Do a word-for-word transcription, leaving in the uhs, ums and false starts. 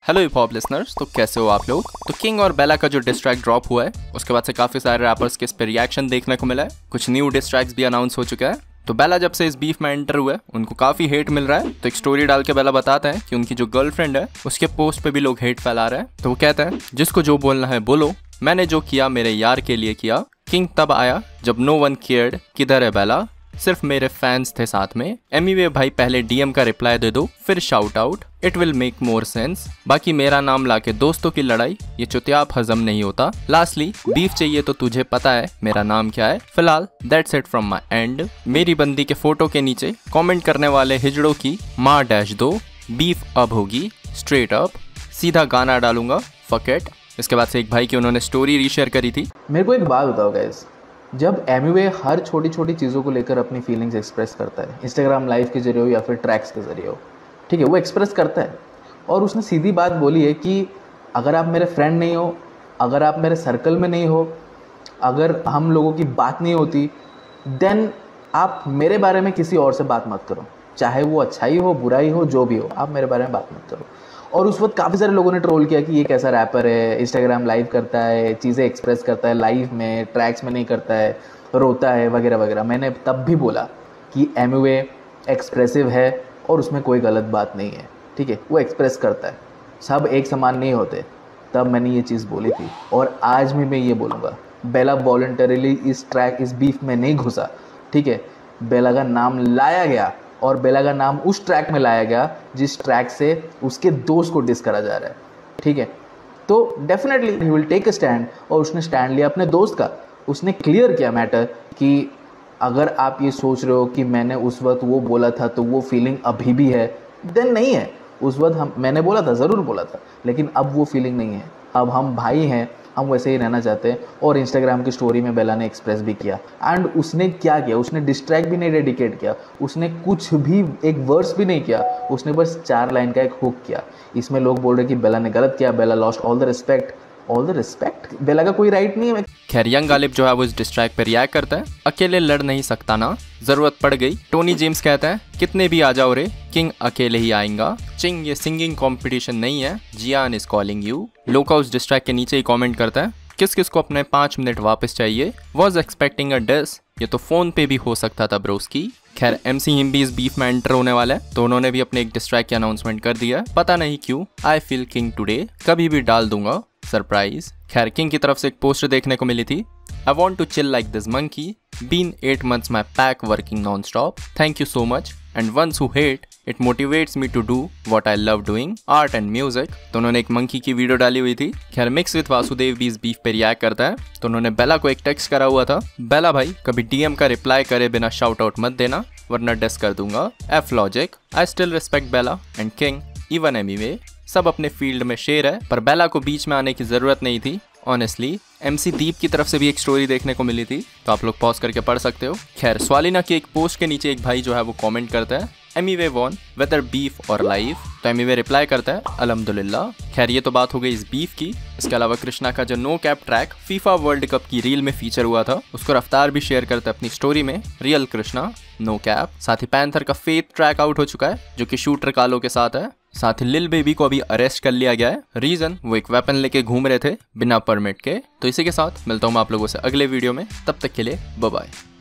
Hello hip hop listeners, तो कैसे हो आप लोग। तो किंग और बेला का जो डिस ट्रैक ड्रॉप हुआ है उसके बाद से काफी सारे रैपर्स के इस पे रिएक्शन देखने को मिला है। कुछ न्यू डिस ट्रैक्स भी अनाउंस हो चुका है। तो बेला जब से इस बीफ में एंटर हुआ है उनको काफी हेट मिल रहा है। तो एक स्टोरी डाल के बेला बताता है कि उनकी जो गर्लफ्रेंड है उसके पोस्ट पे भी लोग हेट फैला रहे हैं। तो वो कहता है जिसको जो बोलना है बोलो, मैंने जो किया मेरे यार के लिए किया। किंग तब आया जब नो वन केयर्ड, किधर है बेला, सिर्फ मेरे फैंस थे साथ में। एनीवे भाई पहले डीएम का रिप्लाई दे दो फिर shout out, it will make more sense. बाकी मेरा नाम लाके दोस्तों की लड़ाई, ये चुतियाप हजम नहीं होता। लास्टली बीफ चाहिए तो तुझे पता है मेरा नाम क्या है। फिलहाल that's it from my end. मेरी बंदी के फोटो के नीचे कमेंट करने वाले हिजड़ों की मार डैश दो। बीफ अब होगी स्ट्रेट अप, सीधा गाना डालूंगा फक इट। इसके बाद से एक भाई की उन्होंने स्टोरी रीशेयर करी थी। मेरे को एक बात बताओ गाइस, जब एमिवे हर छोटी छोटी चीज़ों को लेकर अपनी फीलिंग्स एक्सप्रेस करता है, इंस्टाग्राम लाइव के जरिए हो या फिर ट्रैक्स के जरिए हो, ठीक है, वो एक्सप्रेस करता है और उसने सीधी बात बोली है कि अगर आप मेरे फ्रेंड नहीं हो, अगर आप मेरे सर्कल में नहीं हो, अगर हम लोगों की बात नहीं होती, देन आप मेरे बारे में किसी और से बात मत करो, चाहे वो अच्छाई हो बुराई हो जो भी हो, आप मेरे बारे में बात मत करो। और उस वक्त काफ़ी सारे लोगों ने ट्रोल किया कि ये कैसा रैपर है, इंस्टाग्राम लाइव करता है, चीज़ें एक्सप्रेस करता है लाइव में, ट्रैक्स में नहीं करता है, रोता है वगैरह वगैरह। मैंने तब भी बोला कि एमिवे एक्सप्रेसिव है और उसमें कोई गलत बात नहीं है, ठीक है, वो एक्सप्रेस करता है, सब एक समान नहीं होते। तब मैंने ये चीज़ बोली थी और आज भी मैं ये बोलूँगा, बेला वॉलंटरीली इस ट्रैक इस बीफ में नहीं घुसा, ठीक है। बेला का नाम लाया गया और बेला का नाम उस ट्रैक में लाया गया जिस ट्रैक से उसके दोस्त को डिस करा जा रहा है, ठीक है। तो definitely he will take a stand और उसने स्टैंड लिया अपने दोस्त का। उसने क्लियर किया मैटर कि अगर आप ये सोच रहे हो कि मैंने उस वक्त वो बोला था तो वो फीलिंग अभी भी है, देन नहीं है। उस वक्त हम मैंने बोला था, ज़रूर बोला था, लेकिन अब वो फीलिंग नहीं है। अब हम भाई हैं, हम वैसे ही रहना चाहते हैं। और इंस्टाग्राम की स्टोरी में बेला ने एक्सप्रेस भी किया एंड उसने क्या किया, उसने डिस्ट्रैक्ट भी नहीं डेडिकेट किया, उसने कुछ भी एक वर्स भी नहीं किया, उसने बस चार लाइन का एक हुक किया। इसमें लोग बोल रहे कि बेला ने गलत किया, Bella lost all the respect. All the respect, Bella का कोई राइट नहीं है। खैर यंग गालिब जो है वो इस डिस ट्रैक पे रिएक्ट करता है, अकेले लड़ नहीं सकता ना, जरूरत पड़ गई। टोनी जेम्स कहता है कितने भी आ जाओ रे, किंग अकेले ही आएगा। चिंग ये सिंगिंग कंपटीशन नहीं है, जियान इज कॉलिंग यू। लोका उस डिस ट्रैक के नीचे ही कमेंट करता है किस किस को अपने पाँच मिनट वापस चाहिए। वॉज एक्सपेक्टिंग अ डिस, ये तो फोन पे भी हो सकता था ब्रोस की। खैर एमसी हिम भी इस बीफ में एंटर होने वाला है, तो उन्होंने भी अपने एक डिस ट्रैक की अनाउंसमेंट कर दिया है। पता नहीं क्यों आई फील किंग टुडे, कभी भी डाल दूंगा सरप्राइज। खैर किंग की तरफ से एक पोस्टर देखने को मिली थी, I want to chill like this monkey, been eight months my pack working non stop, thank you so much and ones who hate it motivates me to do what I love doing, art and music. तो उन्होंने एक monkey की video डाली हुई थी। खैर mix with Vasudev भी इस बीफ पे रिएक्ट करता है, तो उन्होंने बेला को एक टेक्स्ट करा हुआ था, बेला भाई कभी डीएम का रिप्लाई करे बिना शाउट आउट मत देना वरना डिस कर दूंगा। F logic, I still respect Bella and King even anyway. सब अपने फील्ड में शेर है, पर बेला को बीच में आने की जरूरत नहीं थी ऑनेस्टली। एमसी दीप की तरफ से भी एक स्टोरी देखने को मिली थी, तो आप लोग पॉज करके पढ़ सकते हो। खैर स्वालिना की एक पोस्ट के नीचे एक भाई जो है वो कमेंट करता है एमीवे वॉन वेदर बीफ और लाइफ, तो एमीवे रिप्लाई करता है अल्हम्दुलिल्लाह। खैर ये तो बात हो गई इस बीफ की। इसके अलावा कृष्णा का जो no cap track FIFA world cup की रील में फीचर हुआ था, उसको रफ्तार भी शेयर करता है अपनी स्टोरी में, रियल कृष्णा नो कैप। साथ ही पैंथर का फेथ ट्रैक आउट हो चुका है जो कि शूटर कालो के साथ है। साथ ही लिल बेबी को अभी अरेस्ट कर लिया गया है, रीजन वो एक वेपन लेके घूम रहे थे बिना परमिट के। तो इसी के साथ मिलता हूँ मैं आप लोगों से अगले वीडियो में, तब तक के लिए बाय बाय।